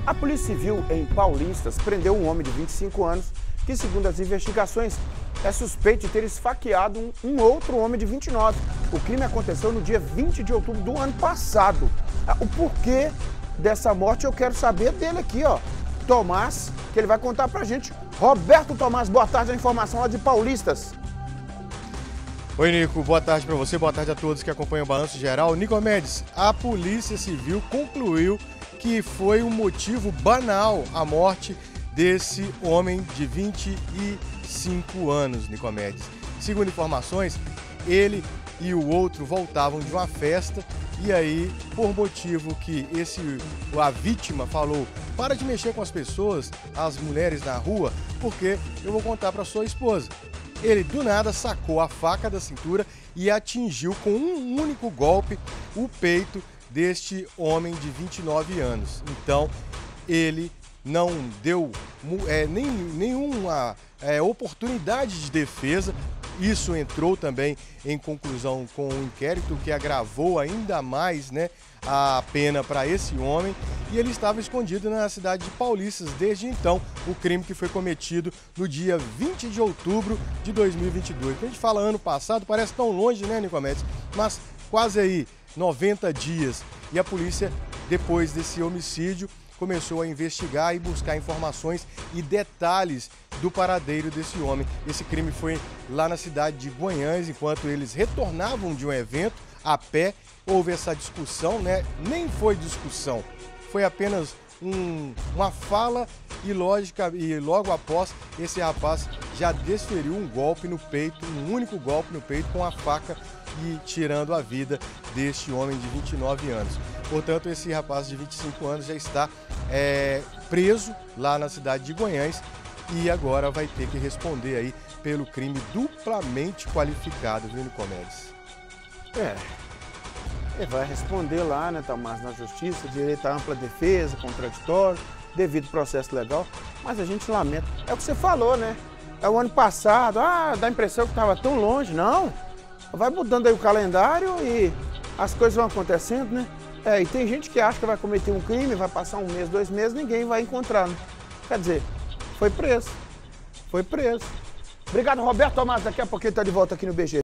A Polícia Civil em Paulistas prendeu um homem de 25 anos que, segundo as investigações, é suspeito de ter esfaqueado um outro homem de 29. O crime aconteceu no dia 20 de outubro do ano passado. O porquê dessa morte eu quero saber dele aqui, ó. Tomás, que ele vai contar pra gente. Roberto Tomás, boa tarde, a informação lá de Paulistas. Oi, Nico, boa tarde para você, boa tarde a todos que acompanham o Balanço Geral. Nicomedes, a Polícia Civil concluiu que foi um motivo banal a morte desse homem de 25 anos, Nicomedes. Segundo informações, ele e o outro voltavam de uma festa e aí, por motivo que a vítima falou, para de mexer com as pessoas, as mulheres na rua, porque eu vou contar para sua esposa. Ele, do nada, sacou a faca da cintura e atingiu com um único golpe o peito deste homem de 29 anos. Então, ele não deu nenhuma oportunidade de defesa. Isso entrou também em conclusão com o inquérito, que agravou ainda mais, a pena para esse homem, e ele estava escondido na cidade de Paulistas desde então, o crime que foi cometido no dia 20 de outubro de 2022. Quando a gente fala ano passado, parece tão longe, né, Nicomedes? Mas quase aí 90 dias. E a polícia, depois desse homicídio, começou a investigar e buscar informações e detalhes do paradeiro desse homem. Esse crime foi lá na cidade de Guanhães, enquanto eles retornavam de um evento a pé. Houve essa discussão, nem foi discussão, foi apenas uma fala ilógica, e logo após esse rapaz já desferiu um golpe no peito, um único golpe no peito com a faca, e tirando a vida deste homem de 29 anos. Portanto, esse rapaz de 25 anos já está preso lá na cidade de Guanhães e agora vai ter que responder aí pelo crime duplamente qualificado, viu, Nicomedes? Ele vai responder lá, Tomás, na justiça, direito à ampla defesa, contraditório, devido processo legal, mas a gente lamenta. É o que você falou, É o ano passado, dá a impressão que estava tão longe, não. Vai mudando aí o calendário e as coisas vão acontecendo, e tem gente que acha que vai cometer um crime, vai passar um mês, 2 meses, ninguém vai encontrar, Quer dizer, foi preso. Obrigado, Roberto Tomás, daqui a pouquinho tá de volta aqui no BG.